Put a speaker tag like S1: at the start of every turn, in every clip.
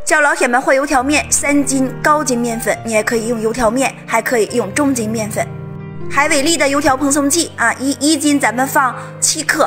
S1: 叫老铁们和油条面3斤高筋面粉，你也可以用油条面，还可以用中筋面粉。海伟力的油条蓬松剂啊，一斤咱们放7克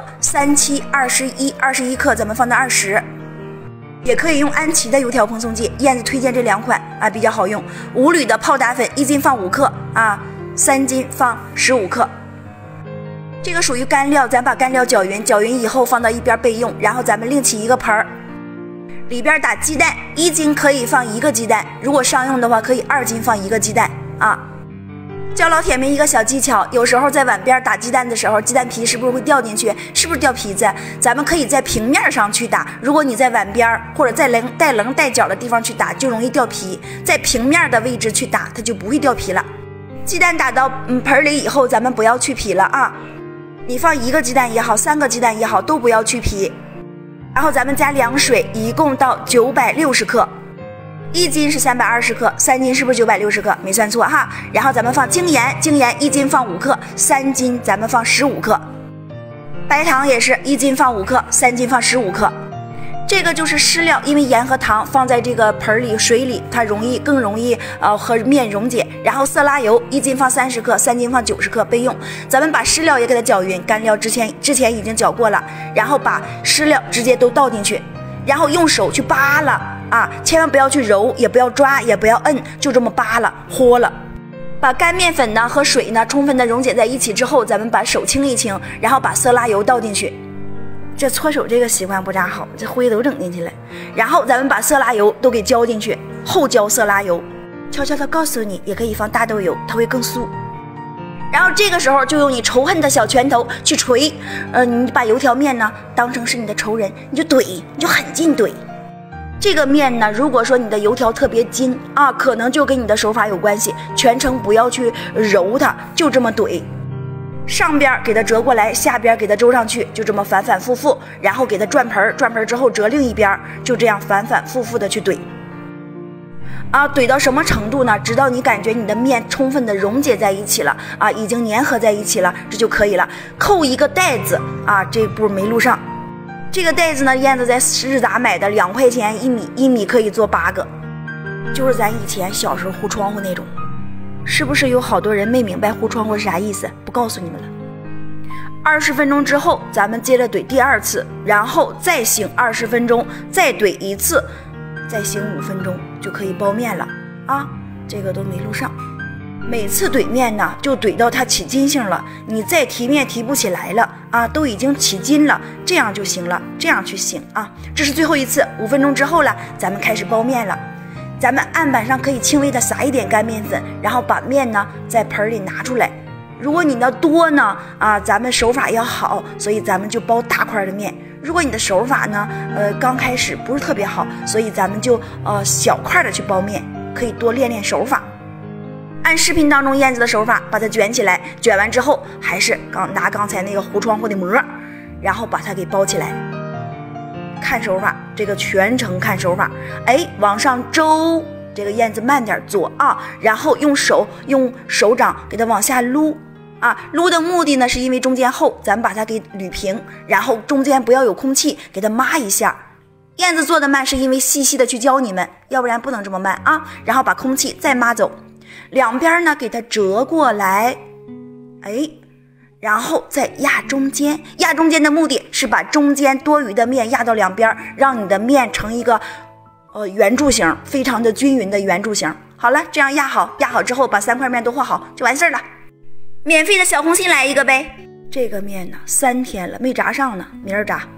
S1: ，3、7、21克，咱们放到20。也可以用安琪的油条蓬松剂，燕子推荐这2款啊，比较好用。五铝的泡打粉1斤放5克啊，3斤放15克。这个属于干料，咱把干料搅匀，搅匀以后放到一边备用，然后咱们另起一个盆儿。里边打鸡蛋，1斤可以放1个鸡蛋，如果商用的话，可以2斤放1个鸡蛋啊。教老铁们一个小技巧，有时候在碗边打鸡蛋的时候，鸡蛋皮是不是会掉进去？是不是掉皮子？咱们可以在平面上去打，如果你在碗边或者在带棱带角的地方去打，就容易掉皮。在平面的位置去打，它就不会掉皮了。鸡蛋打到盆里以后，咱们不要去皮了啊！你放1个鸡蛋也好，3个鸡蛋也好，都不要去皮。然后咱们加凉水，一共到960克，1斤是320克，3斤是不是960克？没算错哈。然后咱们放精盐，精盐1斤放5克，3斤咱们放15克。白糖也是1斤放5克，3斤放15克。这个就是湿料，因为盐和糖放在这个盆里、水里，它更容易和面溶解。然后色拉油1斤放30克，3斤放90克备用。咱们把湿料也给它搅匀，干料之前已经搅过了，然后把湿料直接都倒进去，然后用手去扒拉啊，千万不要去揉，也不要抓，也不要摁，就这么扒拉和了。把干面粉呢和水呢充分的溶解在一起之后，咱们把手清一清，然后把色拉油倒进去。这搓手这个习惯不咋好，这灰都整进去了。然后咱们把色拉油都给浇进去，后浇色拉油。悄悄的告诉你，也可以放大豆油，它会更酥。然后这个时候就用你仇恨的小拳头去捶，你把油条面呢当成是你的仇人，你就怼，你就狠劲怼。这个面呢，如果说你的油条特别筋啊，可能就跟你的手法有关系，全程不要去揉它，就这么怼。上边给它折过来，下边给它周上去，就这么反反复复，然后给它转盆，转盆之后折另一边，就这样反反复复的去怼。啊，怼到什么程度呢？直到你感觉你的面充分的溶解在一起了啊，已经粘合在一起了，这就可以了。扣一个袋子啊，这步没录上。这个袋子呢，燕子在日杂买的，2块钱1米可以做8个，就是咱以前小时候糊窗户那种。是不是有好多人没明白糊窗户是啥意思？不告诉你们了。20分钟之后，咱们接着怼第2次，然后再醒20分钟，再怼1次，再醒5分钟就可以包面了啊！这个都没录上。每次怼面呢，就怼到它起筋性了，你再提面提不起来了啊，都已经起筋了，这样就行了，这样去醒啊。这是最后一次，5分钟之后了，咱们开始包面了。咱们案板上可以轻微的撒一点干面粉，然后把面呢在盆里拿出来。如果你的多呢啊，咱们手法要好，所以咱们就包大块的面。如果你的手法呢刚开始不是特别好，所以咱们就小块的去包面，可以多练练手法。按视频当中燕子的手法，把它卷起来，卷完之后还是拿刚才那个糊窗户的膜，然后把它给包起来。看手法，这个全程看手法，往上周，这个燕子慢点做啊，然后用手掌给它往下撸啊，撸的目的呢是因为中间厚，咱们把它给捋平，然后中间不要有空气，给它抹一下。燕子做的慢是因为细细的去教你们，要不然不能这么慢啊。然后把空气再抹走，两边呢给它折过来，然后再压中间，压中间的目的是把中间多余的面压到两边，让你的面成一个圆柱形，非常的均匀的圆柱形。好了，这样压好之后，把3块面都和好就完事儿了。免费的小红心来一个呗。这个面呢3天了没炸上呢，明儿炸。